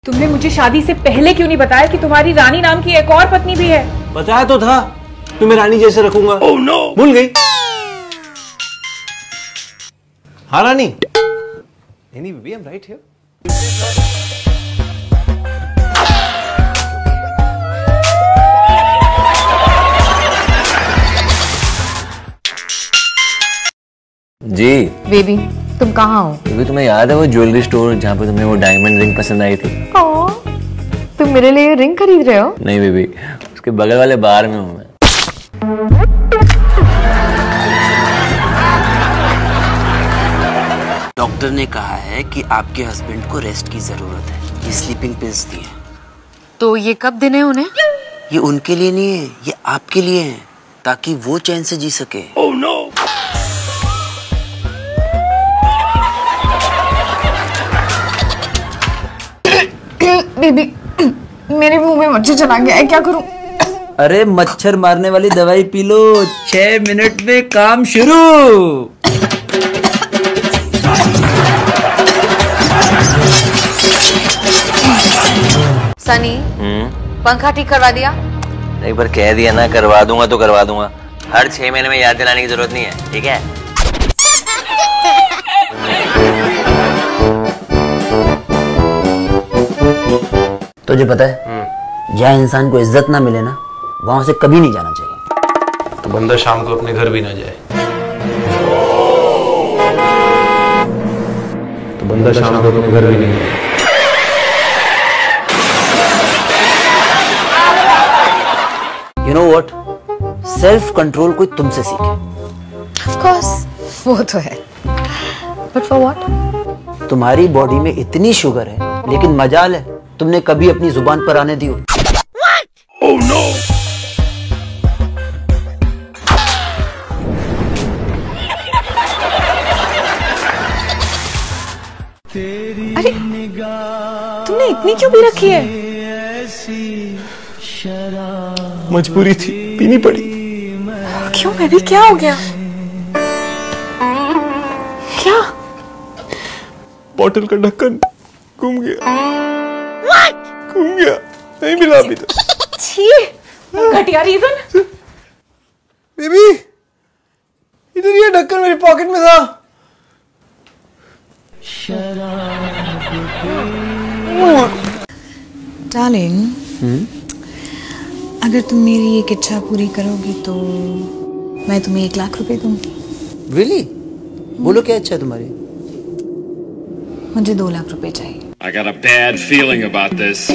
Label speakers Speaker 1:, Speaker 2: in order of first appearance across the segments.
Speaker 1: तुमने मुझे शादी से पहले क्यों नहीं बताया कि तुम्हारी रानी नाम की एक और पत्नी भी है?
Speaker 2: बताया तो था, तुम्हें रानी जैसे रखूंगा। ओह नो, भूल गई? हाँ रानी। नहीं baby, I am right here.
Speaker 3: जी
Speaker 1: बेबी, तुम कहाँ हो?
Speaker 3: बेबी तुम्हें याद है वो ज्वेलरी स्टोर जहाँ पे तुम्हें वो डायमंड रिंग पसंद आई थी?
Speaker 1: तुम मेरे लिए रिंग खरीद रहे हो?
Speaker 3: नहीं बेबी, उसके बगल वाले बार में हूँ मैं।
Speaker 4: डॉक्टर ने कहा है कि आपके हस्बैंड को रेस्ट की जरूरत है, ये स्लीपिंग पिल्स दी है।
Speaker 1: तो ये कब देने उन्हें?
Speaker 4: ये उनके लिए नहीं है, ये आपके लिए है, ताकि वो चैन से जी सके। Oh no.
Speaker 1: बेबी, मेरे मुंह में मच्छर चला गया है, क्या करूं?
Speaker 4: अरे मच्छर मारने वाली दवाई पी लो, 6 मिनट में काम शुरू।
Speaker 1: सनी, पंखा ठीक करवा दिया?
Speaker 3: एक बार कह दिया ना करवा दूंगा तो करवा दूंगा। हर 6 महीने में याद दिलाने की जरूरत नहीं है, ठीक है?
Speaker 4: तुझे पता है, जहाँ इंसान को इज्जत ना मिले ना, वहां से कभी नहीं जाना चाहिए।
Speaker 2: तो बंदा शाम को अपने घर भी ना जाए। तो बंदा शाम को अपने घर भी नहीं जाए।
Speaker 4: You know what, self control कोई तुमसे सीखे।
Speaker 1: Of course, वो तो है। But for what?
Speaker 4: तुम्हारी बॉडी में इतनी शुगर है, लेकिन मजाल है तुमने कभी अपनी जुबान पर आने दी हो। Oh no!
Speaker 1: अरे, तुमने इतनी क्यों पी रखी है?
Speaker 2: मजबूरी थी, पीनी पड़ी।
Speaker 1: क्यों बेबी, क्या हो गया? क्या?
Speaker 2: बॉटल का ढक्कन घूम गया। घूम गया, नहीं मिला अभी तक।
Speaker 1: छी, घटिया रीजन।
Speaker 2: बेबी, इधर ये ढक्कन मेरी पॉकेट में था।
Speaker 5: डार्लिंग, अगर तुम मेरी एक इच्छा पूरी करोगी तो मैं तुम्हें 1 लाख रुपए दूंगी।
Speaker 4: Really? बोलो क्या इच्छा है तुम्हारी?
Speaker 5: मुझे 2 लाख रुपए चाहिए।
Speaker 6: I got a bad feeling about this.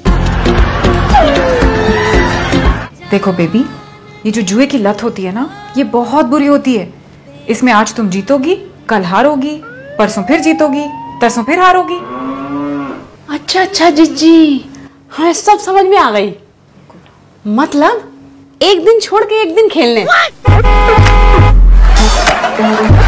Speaker 1: देखो बेबी, ये जो जुए की लत होती है ना, ये बहुत बुरी होती है। इसमें आज तुम जीतोगी, कल हारोगी, परसों फिर जीतोगी, तरसों फिर हारोगी।
Speaker 7: अच्छा जिज्जी, हाँ सब समझ में आ गई। मतलब एक दिन छोड़ के एक दिन खेलने।